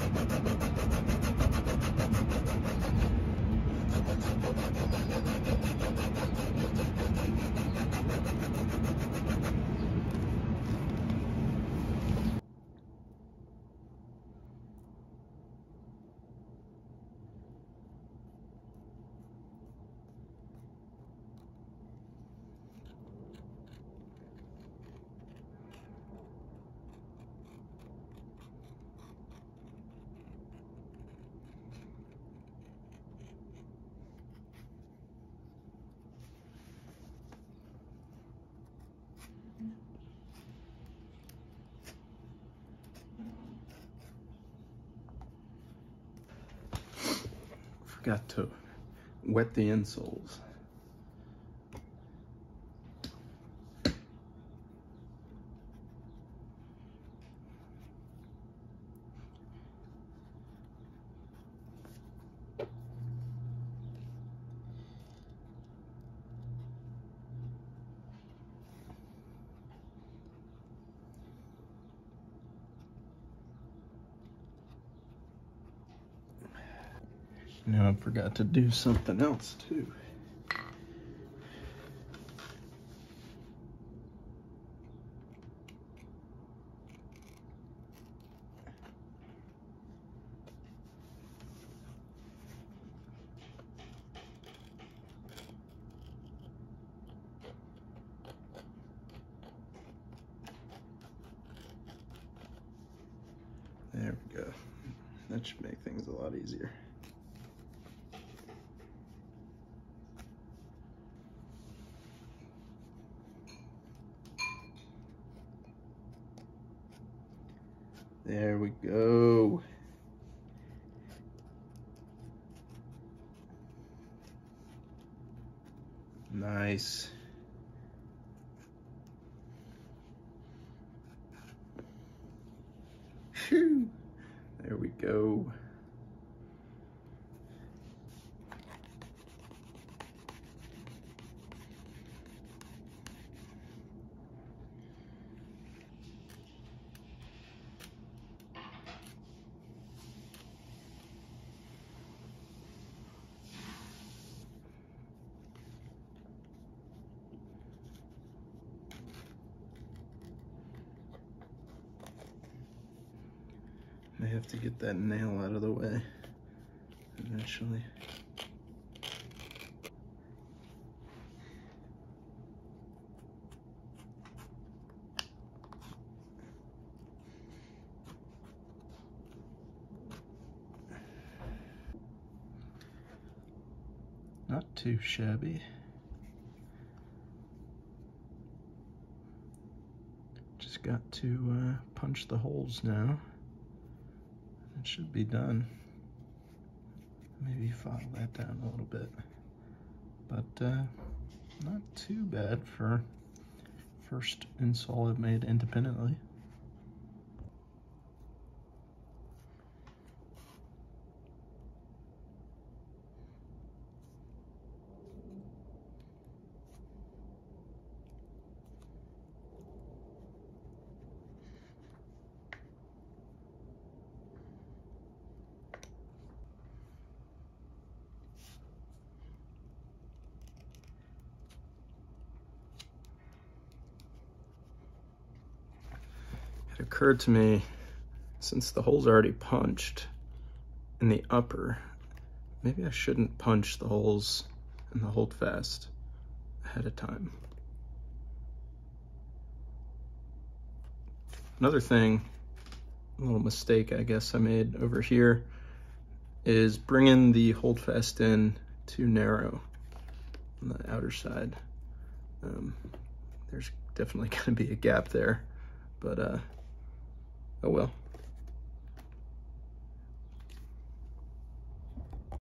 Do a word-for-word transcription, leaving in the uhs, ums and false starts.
Forgot to wet the insoles. Now I forgot to do something else too. There we go. That should make things a lot easier. There we go. Nice. Phew. There we go. I have to get that nail out of the way eventually. Not too shabby. Just got to uh, punch the holes now. It should be done. Maybe file that down a little bit. But uh, not too bad for first insole I've made independently. It occurred to me, since the hole's already punched in the upper, maybe I shouldn't punch the holes in the holdfast ahead of time. Another thing, a little mistake I guess I made over here, is bringing the holdfast in too narrow on the outer side. Um, there's definitely going to be a gap there, but uh, oh well.